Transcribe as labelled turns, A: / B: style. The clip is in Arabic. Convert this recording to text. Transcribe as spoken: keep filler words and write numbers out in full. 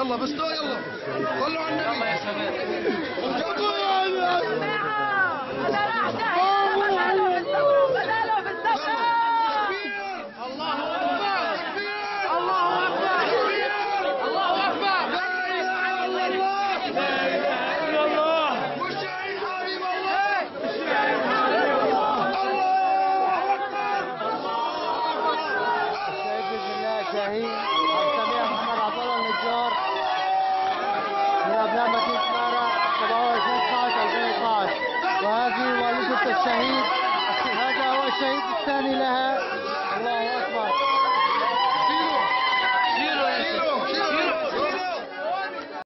A: يلا بس دو يلا صلوا على النبي. يلا يا شباب.
B: شاهين السميع محمد عبد الله النجار من ابناء مدينه مارا سبعة وعشرين اثناشر ألفين واثناشر، وهذه والدة الشهيد، هذا هو الشهيد الثاني لها. الله اكبر.